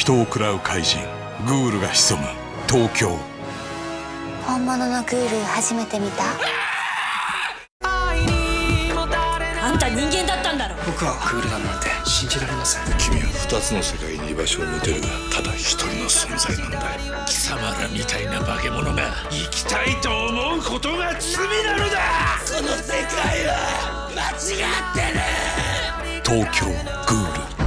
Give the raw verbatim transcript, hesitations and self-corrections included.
人を食らう怪人グールが潜む東京。 本物のグール初めて見た。 あんた人間だったんだろ。 僕はグールだなんて信じられません。 君は二つの世界に居場所を持てるがただ一人の存在なんだよ。 貴様らみたいな化け物が生きたいと思うことが罪なのだ。 この世界は間違ってる。 東京グール。